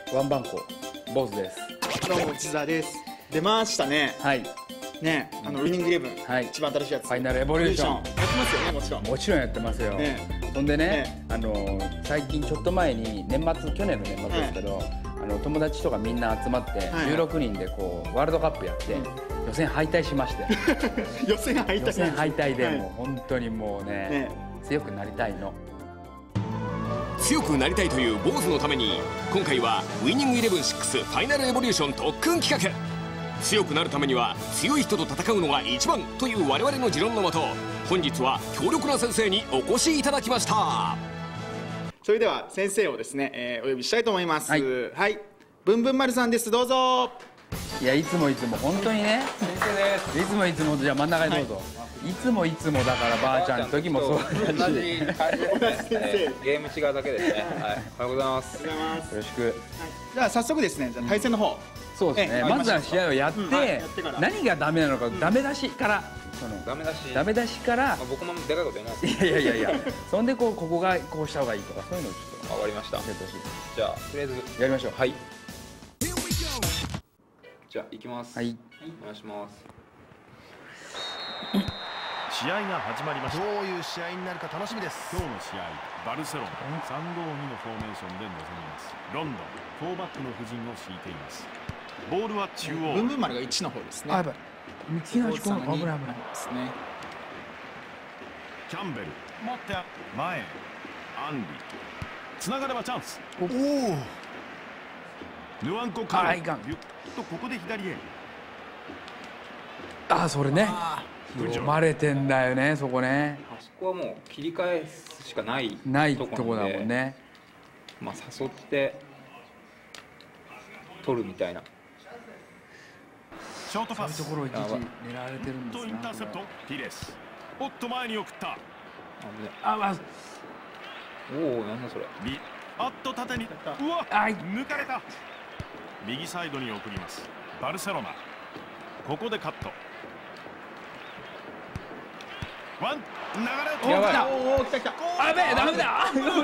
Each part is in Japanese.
ワンバンコ坊主です。 どうも内澤です。出ましたね。 はい。 ね、ウィニングイレブン、 はい、 一番新しいやつ。 ファイナルエボリューション。 やってますよね、もちろん。 もちろんやってますよ。ね、そんでね、最近ちょっと前に去年の年末ですけど、友達とかみんな集まって16人でこうワールドカップやって、予選敗退しまして。 予選敗退でもう本当にもうね、強くなりたいの。 強くなりたいという坊主のために今回はウイニングイレブン6ファイナルエボリューション特訓企画。強くなるためには強い人と戦うのが一番という我々の持論のもと、本日は強力な先生にお越しいただきました。 それでは先生をですね、お呼びしたいと思います。はい、ぶんぶん丸さんです。どうぞ。 いや、いつも本当にね、 先生です。 いつもじゃあ真ん中にどうぞ。いつもだからばあちゃんの時もそうだし、 同じ感じですね。ゲーム違うだけですね。はい、おはようございます。 よろしく。 じゃあ早速ですね、じゃあ対戦の方。 そうですね。まずは試合をやって、何がダメなのか、ダメ出しから。ダメ出しから。 僕もでかいこと言いない。 いや。そんでここがこうした方がいいとか、そういうのをちょっと。 わかりました。じゃあとりあえずやりましょう。 はい。じゃあ行きます。 はい。 お願いします。 試合が始まりました。どういう試合になるか楽しみです。今日の試合、バルセロナ352のフォーメーションで臨みます。ロンドン4バックの布陣を敷いています。ボールは中央。 ブンブン丸が1の方ですね。 あ、やばい。右の足、危ないですね。 キャンベル持って前。アンリつながればチャンス。おお。ヌアンコカール。とここで左へ。 あ、それね。読まれてんだよね、そこね。 あそこはもう切り返すしかないとこだもんね。 まあ誘って取るみたいな。 ショートパス。 そういうところを一時狙われてるんですインターセプト。ティレス。おっと前に送った。 あ、まあ。 おお、なんだそれ。 あっと縦に。うわ、抜かれた。右サイドに送ります。バルセロナ。ここでカット。ワン流れ。 やばい。 おお、来た。 あべえ、ダメだ。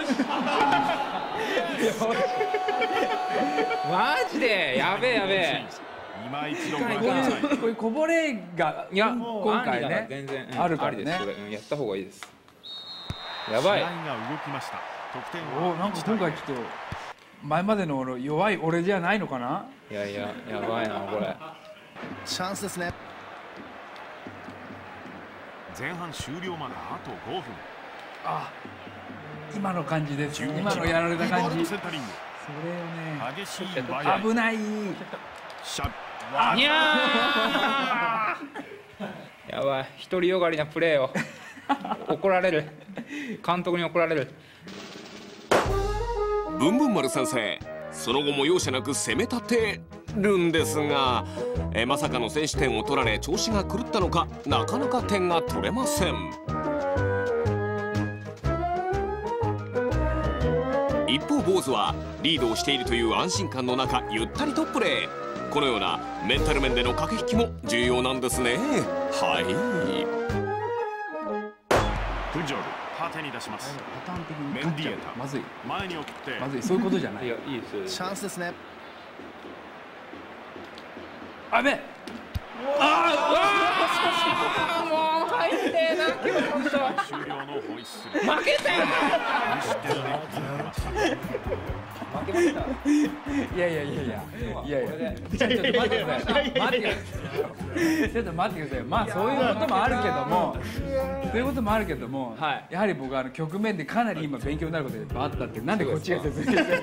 マジでやべえ。 今一度こういうこぼれが今回ね全然あるからね。 やった方がいいです。やばい。 試合が動きました。得点はなんか今回ちょっと前までの弱い俺じゃないのかな。 いややばいなこれ。 チャンスですね。前半終了まであと5分。 あ、今の感じです。今のやられた感じ。それをね、 激しい危ない。 いややばい、独りよがりなプレーを怒られる、監督に怒られる。 ぶんぶん丸先生、その後も容赦なく攻め立てるんですが、まさかの先取点を取られ調子が狂ったのか、なかなか点が取れません。一方坊主はリードをしているという安心感の中、ゆったりとプレー。このようなメンタル面での駆け引きも重要なんですね。はい。 プジョル縦に出します。 パターン的にメンディエタまずい。 前に送ってまずい、そういうことじゃない。 いや、いいですよ。 チャンスですね。 あべ。 もう入ってな。 終了のホイッスル。 負けたよ。負けました。 いや。ちょっと待ってください。ちょっと待ってください。まあそういうこともあるけども、やはり僕は局面でかなり今勉強になることがあったって、なんでこっちが説明してる。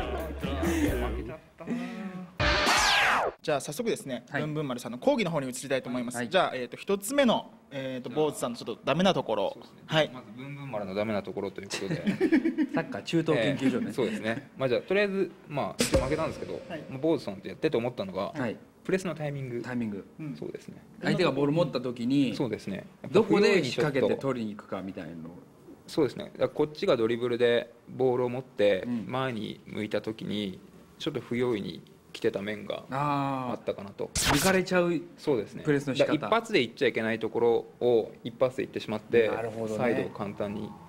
じゃあ早速ですね、ぶんぶん丸さんの講義の方に移りたいと思います。じゃあ一つ目の坊主さんのちょっとダメなところ。はい。 まずぶんぶん丸のダメなところということで。 サッカー中等研究所ね。 そうですね。まあじゃあとりあえず負けたんですけど、坊主さんってやってて思ったのが、プレスのタイミング。そうですね。 相手がボール持った時に、 そうですね。 どこで仕掛けて取りに行くかみたいなの。 そうですね。こっちがドリブルでボールを持って前に向いた時にちょっと不用意に来てた面があったかなと。 抜かれちゃう。 そうですね。 プレスの仕方。 一発でいっちゃいけないところを一発でいってしまって、サイドを簡単に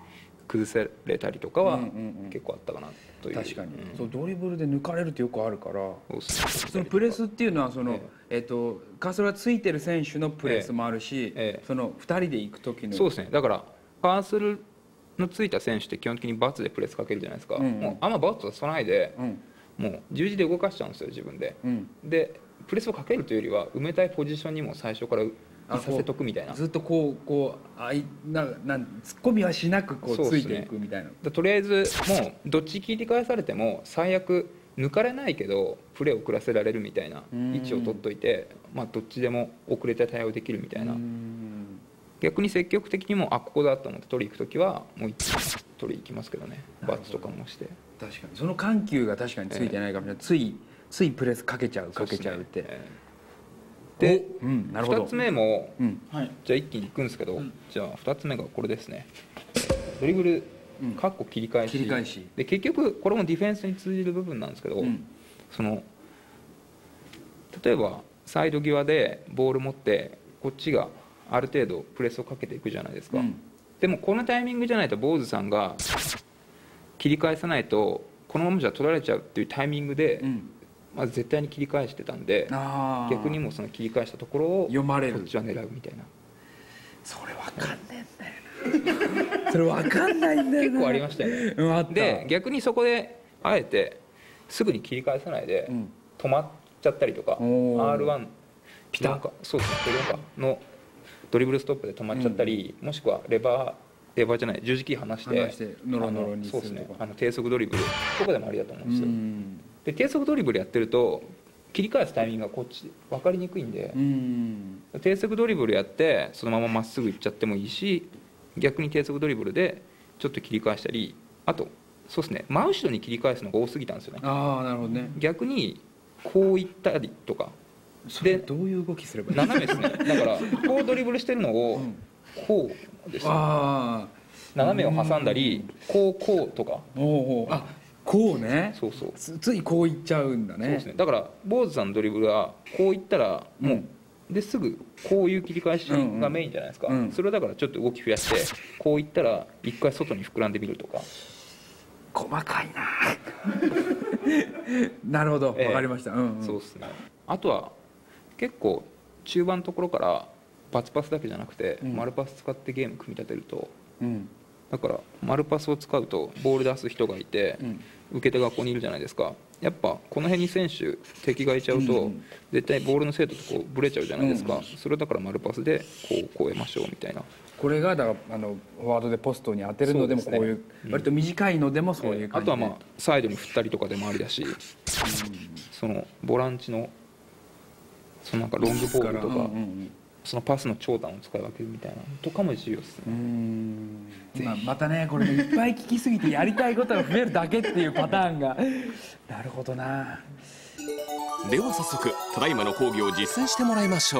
崩されたりとかは結構あったかなという。 確かに、そうドリブルで抜かれるってよくあるから。 そのプレスっていうのはその、カーソルがついてる選手のプレスもあるし、その2人で行く時の。 そうですね。だからカーソルのついた選手って基本的にバツでプレスかけるじゃないですか。もうあんまバツはさないで、もう十字で動かしちゃうんですよ自分で。でプレスをかけるというよりは埋めたいポジションにも最初からさせとくみたいな。 ずっと突っ込みはしなくついていくみたいな。 とりあえずもうどっち切り返されても最悪抜かれないけどプレーを遅らせられるみたいな位置を取っといて、どっちでも遅れて対応できるみたいな。逆に積極的にもここだと思って取り行く時はもう一気に取り行きますけどね。バツとかもして。 確かにその緩急が確かについてないかもしれない。ついプレスかけちゃうって。 で、2つ目も、じゃあ一気にいくんですけど、じゃあ2つ目がこれですね。ドリブルかっこ切り返しで、結局これもディフェンスに通じる部分なんですけど、その例えばサイド際でボール持ってこっちがある程度プレスをかけていくじゃないですか。でもこのタイミングじゃないと坊主さんが切り返さないとこのままじゃ取られちゃうっていうタイミングで、まず絶対に切り返してたんで、逆にもその切り返したところを読まれる、 こっちは狙うみたいな。 それ分かんねえんだよな。それ分かんないんだよな。 結構ありましたよね。で逆にそこであえてすぐに切り返さないで止まっちゃったりとか、R1 ピタッ、 そうですね、のドリブルストップで止まっちゃったり、もしくはレバーじゃない十字キー離してノロノロにするとか、 そうですね、低速ドリブルとかでもありだと思うんですよ。で低速ドリブルやってると切り返すタイミングがこっち分かりにくいんで、低速ドリブルやってそのまままっすぐ行っちゃってもいいし、逆に低速ドリブルでちょっと切り返したり、あとそうですね、真後ろに切り返すのが多すぎたんですよね。 なるほどね。 逆にこういったりとかで、どういう動きすればいい？ 斜めですね。だからこうドリブルしてるのをこうですね、斜めを挟んだりこうとか、 こうね。 そうついこういっちゃうんだね。 そうですね。だから坊主さんのドリブルはこういったらもうですぐこういう切り返しがメインじゃないですか。それをだからちょっと動き増やしてこういったら一回外に膨らんでみるとか。 細かいな。なるほど、わかりました。 そうですね。あとは結構中盤のところからバツパスだけじゃなくて丸パス使ってゲーム組み立てると、だから丸パスを使うとボール出す人がいて、受け手がここにいるじゃないですか。やっぱこの辺に選手敵がいちゃうと絶対ボールの精度とこうブレちゃうじゃないですか。それをだから丸パスでこう越えましょうみたいな。 これがだからフォワードでポストに当てるのでもこういう割と短いのでもそういう感じで、 あとはサイドに振ったりとかでもありだし、そのボランチのそのなんかロングボールとか、そのパスの長短を使い分けるみたいなとかも重要ですね。 またね、これいっぱい聞きすぎてやりたいことが増えるだけっていうパターンがなるほどな。 では早速ただいまの講義を実践してもらいましょう。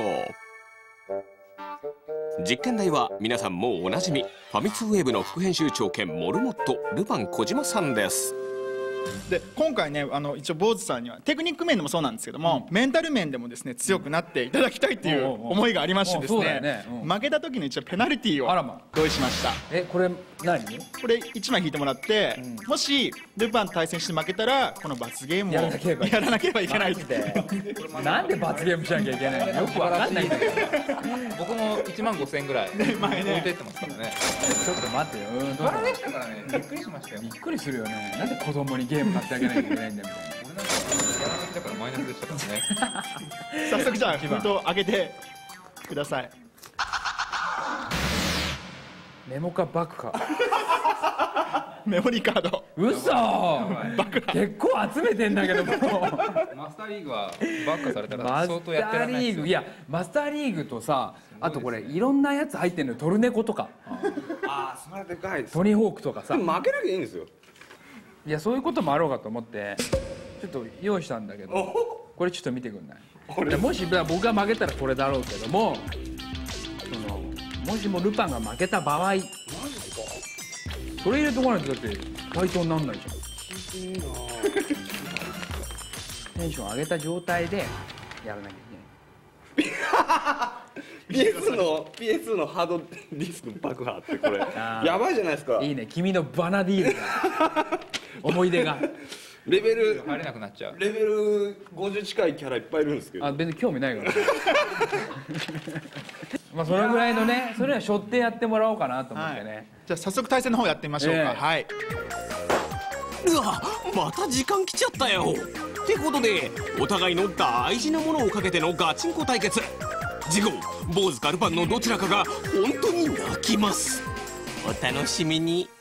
実験台は皆さんもうおなじみファミ通ウェブの副編集長兼モルモットルパン小島さんです。 で今回ね一応坊主さんにはテクニック面でもそうなんですけども、メンタル面でもですね強くなっていただきたいっていう思いがありましてですね、負けた時の一応ペナルティーを用意しました。 これ何？ これ1枚引いてもらって、もしルパンと対戦して負けたらこの罰ゲームをやらなければいけないって。 なんで罰ゲームしなきゃいけないの？よくわかんないんだけど。 僕も15000円ぐらい前ね置いてってますからね。 ちょっと待ってよ。 バラでしたからね。びっくりしましたよ。 びっくりするよね。なんで子供にゲーム買ってあげなきゃいけないんだみたいな。 俺なんかやらなきだからマイナスでしたからね。 早速じゃあ封筒上げてください。 メモかバクか。 メモリーカード。 嘘。結構集めてんだけども。 マスターリーグはバッカされたら相当やってられないですよ。 いやマスターリーグとさ、あとこれいろんなやつ入ってんのよ。トルネコとか。 それでかいです。 トニーホークとかさ。 負けなきゃいいんですよ。 いやそういうこともあろうかと思ってちょっと用意したんだけど、これちょっと見てくんない？もし僕が負けたらこれだろうけども、もしもルパンが負けた場合、それ入れとかないとだって対等になんないじゃん。テンション上げた状態でやらなきゃいけない。 PS のハードディスク爆破ってこれやばいじゃないですか。 いいね、君のバナディールが思い出がレベル入れなくなっちゃう。 レベル50近いキャラいっぱいいるんですけど。 別に興味ないからまあそれぐらいのね、それは背負ってやってもらおうかなと思ってね。 じゃあ早速対戦の方やってみましょうか。はい。 うわ、また時間来ちゃったよ。ってことでお互いの大事なものをかけてのガチンコ対決。次号坊主かルパンのどちらかが本当に泣きます。お楽しみに。